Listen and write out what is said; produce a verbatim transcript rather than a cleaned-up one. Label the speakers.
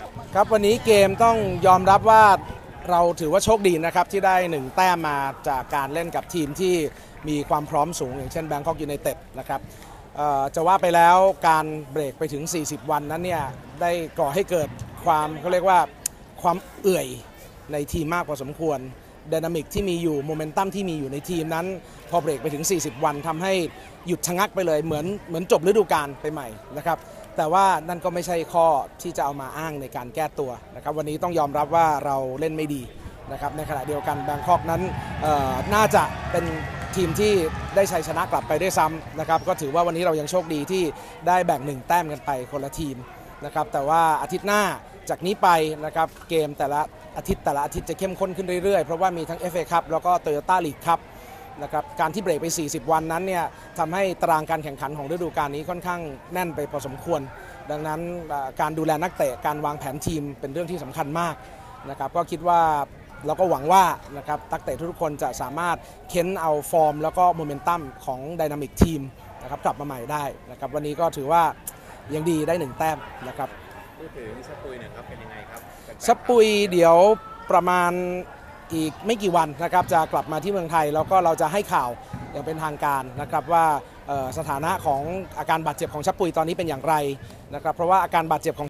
Speaker 1: ครับ
Speaker 2: ครับวันนี้เกมต้องยอมรับว่าเราถือว่าโชคดีนะครับที่ได้หนึ่งแต้มมาจากการเล่นกับทีมที่มีความพร้อมสูงอย่างเช่นแบงคอกยูไนเต็ดนะครับจะว่าไปแล้วการเบรกไปถึงสี่สิบวันนั้นเนี่ยได้ก่อให้เกิดความเขาเรียกว่าความเอื่อยในทีมมากพอสมควรไดนามิกที่มีอยู่โมเมนตัมที่มีอยู่ในทีมนั้นพอเบรกไปถึงสี่สิบวันทำให้หยุดชะงักไปเลยเหมือนเหมือนจบฤดูกาลไปใหม่นะครับแต่ว่านั่นก็ไม่ใช่ข้อที่จะเอามาอ้างในการแก้ตัวนะครับวันนี้ต้องยอมรับว่าเราเล่นไม่ดีนะครับในขณะเดียวกันแบงคอกนั้นน่าจะเป็นทีมที่ได้ชัยชนะกลับไปได้ซ้ำนะครับก็ถือว่าวันนี้เรายังโชคดีที่ได้แบ่งหนึ่งแต้มกันไปคนละทีมนะครับแต่ว่าอาทิตย์หน้าจากนี้ไปนะครับเกมแต่ละอาทิตย์แต่ละอาทิตย์จะเข้มข้นขึ้นเรื่อยๆเพราะว่ามีทั้ง เอฟ เอ Cup แล้วก็ Toyota League Cup นะครับการที่เบรกไปสี่สิบวันนั้นเนี่ยทำให้ตารางการแข่งขันของฤดูกาลนี้ค่อนข้างแน่นไปพอสมควรดังนั้นการดูแลนักเตะการวางแผนทีมเป็นเรื่องที่สำคัญมากนะครับก็คิดว่าเราก็หวังว่านะครับนักเตะทุกคนจะสามารถเค้นเอาฟอร์มแล้วก็โมเมนตัมของไดนามิกทีมนะครับกลับมาใหม่ได้นะครับวันนี้ก็ถือว่ายังดีได้หนึ่งแต้มนะครับ
Speaker 1: พูดถึงสปุยเนี่ยครับเป็นยังไงครับ
Speaker 2: สปุยเดี๋ยวประมาณอีกไม่กี่วันนะครับจะกลับมาที่เมืองไทยแล้วก็เราจะให้ข่าวอย่างเป็นทางการนะครับว่าสถานะของอาการบาดเจ็บของชับปุยตอนนี้เป็นอย่างไรนะครับเพราะว่าอาการบาดเจ็บของ